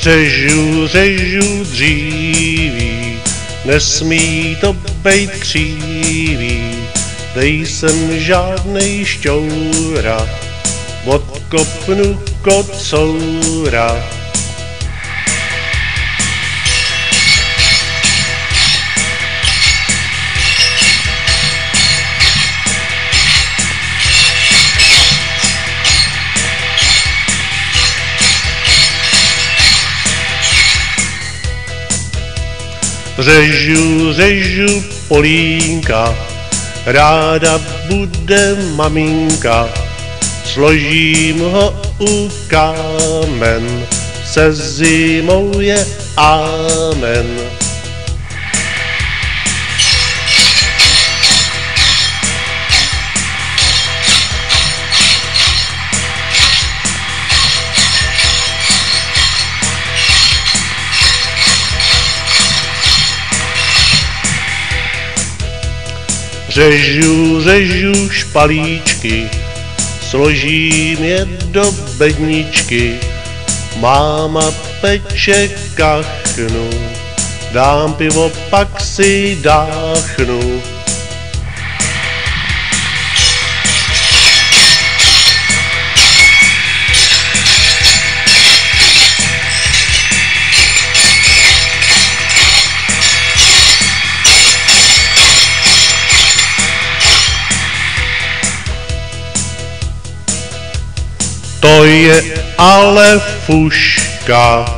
Řežu dříví, nesmí to bejt křívý, nejsem žádnej šťoura, odkopnu kocoura. Řežu polínka, ráda bude maminka, složím ho u kámen, se zimou je amen. Řežu špalíčky, složím je do bedničky, máma peče kachnu, dám pivo, pak si dáchnu. To je ale fuška,